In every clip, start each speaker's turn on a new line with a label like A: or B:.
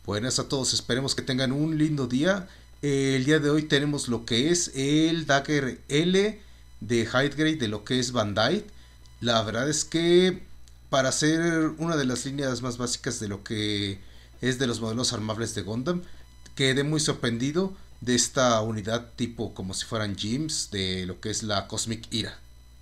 A: Buenas a todos, esperemos que tengan un lindo día. El día de hoy tenemos lo que es el Dagger L de High Grade de lo que es Bandai. La verdad es que para ser una de las líneas más básicas de lo que es de los modelos armables de Gundam, quedé muy sorprendido de esta unidad tipo como si fueran Gems de lo que es la Cosmic Ira.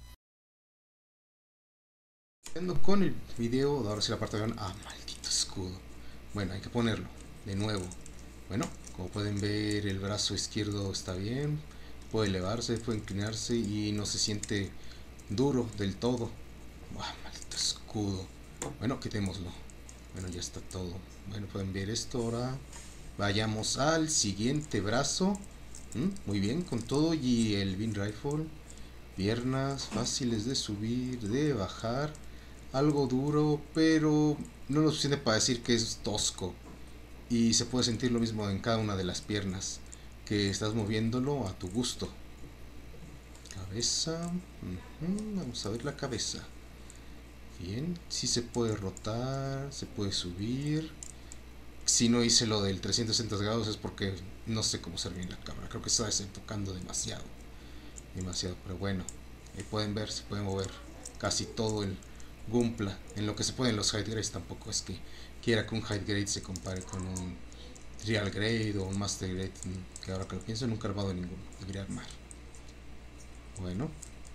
A: Yendo con el video, ahora sí la parte de... Ah, maldito escudo. Bueno, hay que ponerlo de nuevo. Bueno, como pueden ver, el brazo izquierdo está bien. Puede elevarse, puede inclinarse y no se siente duro del todo. Ah, maldito escudo. Bueno, quitémoslo. Bueno, ya está todo. Bueno, pueden ver esto ahora. Vayamos al siguiente brazo. Muy bien, con todo y el Beam Rifle. Piernas fáciles de subir, de bajar. Algo duro, pero no lo suficiente para decir que es tosco. Y se puede sentir lo mismo en cada una de las piernas, que estás moviéndolo a tu gusto. Cabeza. Vamos a ver la cabeza. Bien, sí se puede rotar, se puede subir. Si no hice lo del 360 grados es porque no sé cómo servir bien la cámara. Creo que está desenfocando demasiado. Demasiado, pero bueno. Ahí pueden ver, se puede mover casi todo el Gumpla. En lo que se puede en los high grades tampoco es que quiera que un high grade se compare con un real grade o un master grade. Que ahora que lo pienso nunca he armado ninguno. Debería armar. Bueno.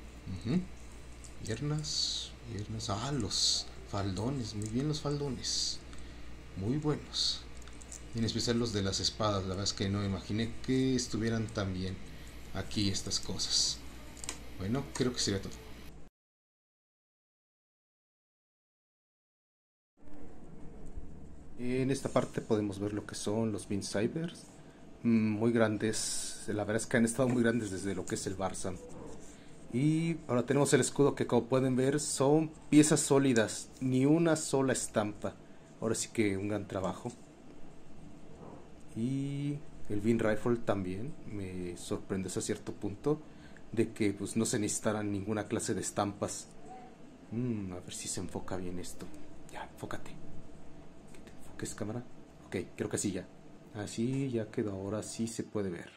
A: Piernas. Piernas. Ah, los faldones. Muy bien los faldones. Muy buenos. Y en especial los de las espadas. La verdad es que no me imaginé que estuvieran tan bien aquí estas cosas. Bueno, creo que sería todo. En esta parte podemos ver lo que son los Beam Sabers. Muy grandes. La verdad es que han estado muy grandes desde lo que es el Barzam. Y ahora tenemos el escudo que, como pueden ver, son piezas sólidas. Ni una sola estampa. Ahora sí que un gran trabajo. Y el Beam Rifle también me sorprende hasta cierto punto de que pues no se necesitaran ninguna clase de estampas. A ver si se enfoca bien esto. Ya, enfócate. Que te enfoques, cámara. Ok, creo que sí ya. Así ya quedó, ahora sí se puede ver.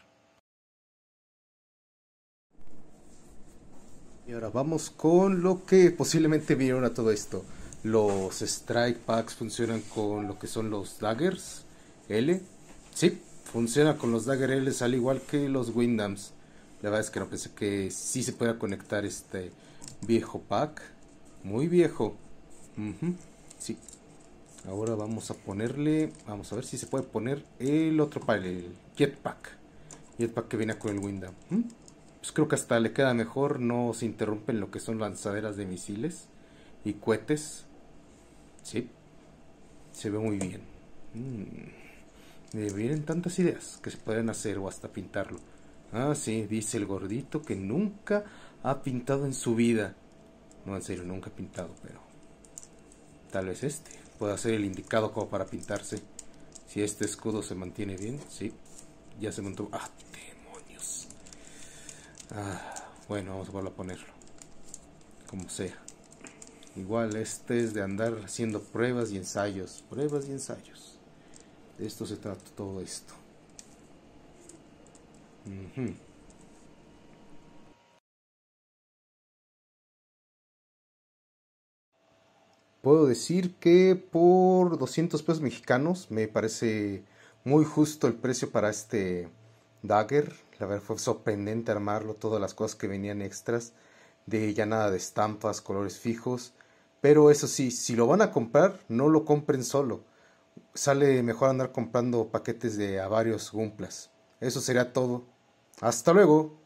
A: Y ahora vamos con lo que posiblemente vieron a todo esto. Los Strike Packs funcionan con lo que son los Daggers L. Sí, funciona con los Dagger L al igual que los Windams. La verdad es que no pensé que sí se pueda conectar este viejo pack. Muy viejo. Sí. Ahora vamos a ponerle, vamos a ver si se puede poner el otro pack, el Jetpack. Jetpack que viene con el Windam. Pues creo que hasta le queda mejor, no se interrumpen lo que son lanzaderas de misiles y cohetes. Sí, se ve muy bien. Me vienen tantas ideas que se pueden hacer o hasta pintarlo. Ah, sí, dice el gordito que nunca ha pintado en su vida. No, en serio, nunca ha pintado, pero tal vez este pueda ser el indicado como para pintarse. Si este escudo se mantiene bien, sí, ya se montó. Ah, demonios. Bueno, vamos a volver a ponerlo. Como sea. Igual este es de andar haciendo pruebas y ensayos. Pruebas y ensayos. De esto se trata todo esto. Puedo decir que por 200 pesos mexicanos me parece muy justo el precio para este Dagger. La verdad fue sorprendente armarlo, todas las cosas que venían extras, de ya nada de estampas, colores fijos. Pero eso sí, si lo van a comprar, no lo compren solo. Sale mejor andar comprando paquetes de a varios Gumplas. Eso sería todo. Hasta luego.